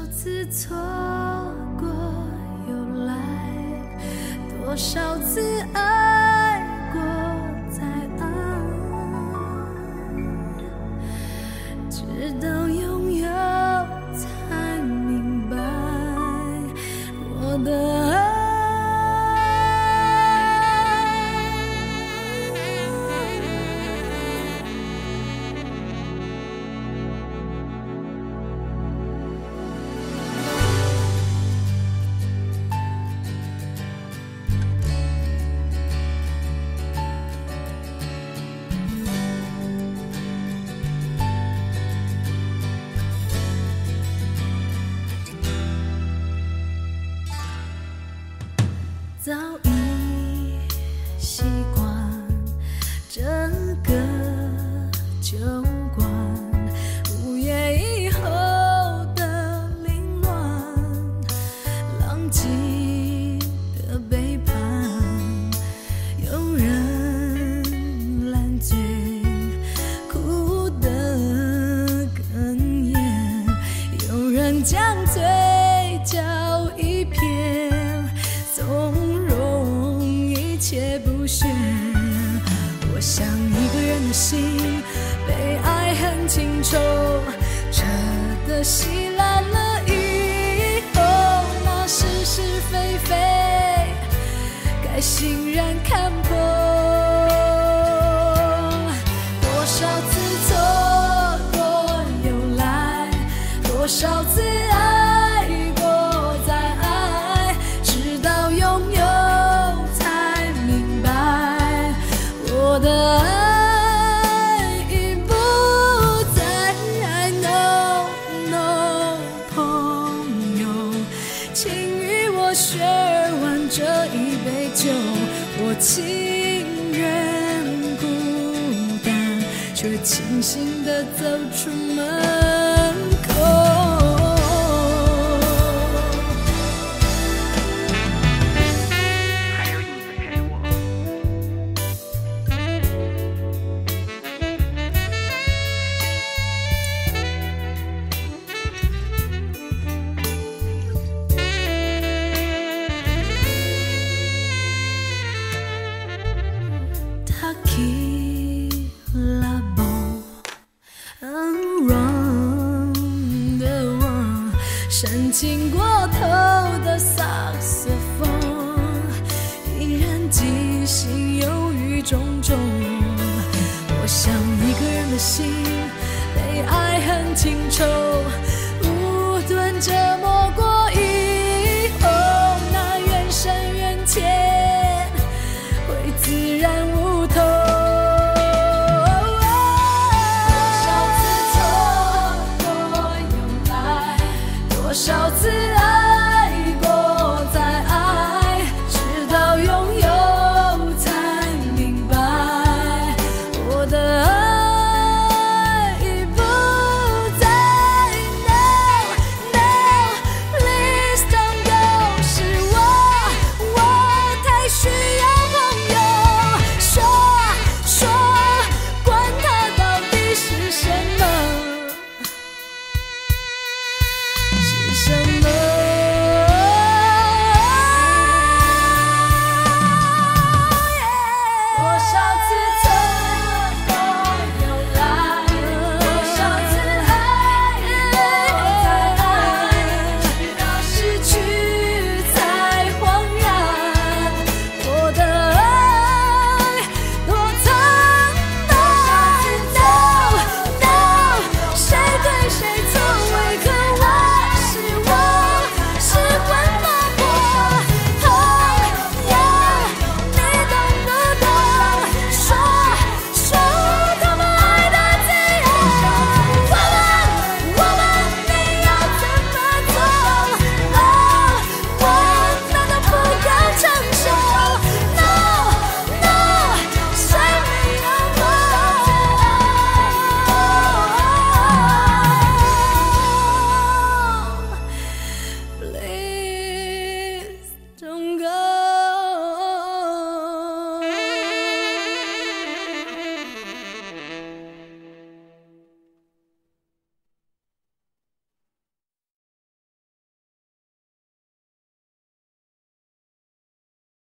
次错过又来，多少次爱过再爱，直到拥有才明白我的爱。早已习惯这个酒馆，午夜以后的凌乱，浪迹的背叛，有人烂醉，哭得哽咽，有人将嘴角一撇，从一切不屑。我想一个人的心被爱很清楚，彻的稀烂了以后，那是是非非该欣然看破。多少次错过又来，多少次爱过再爱，直到拥有我的爱已不再 No No 朋友，请与我 share 完这一杯酒，我情愿孤单，却清醒地走出门口。Tequila bon run the one， 煽情过头的萨克斯风，依然即兴犹豫种种。我想一个人的心被爱很清楚，